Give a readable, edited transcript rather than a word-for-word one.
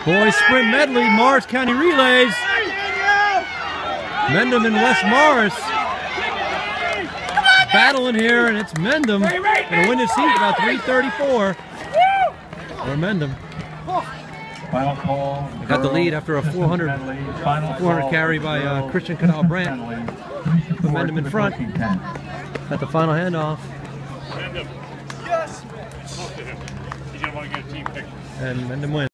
Boys sprint medley, Morris County Relays. Mendham and West Morris battling here, and it's Mendham going to win this heat about 3:34 for Mendham. Final call. Got the lead after a 400 carry by Christian Canal Brandt. Put Mendham in front. Got the final handoff. Yes. He's going to want to get a team picture. And Mendham wins.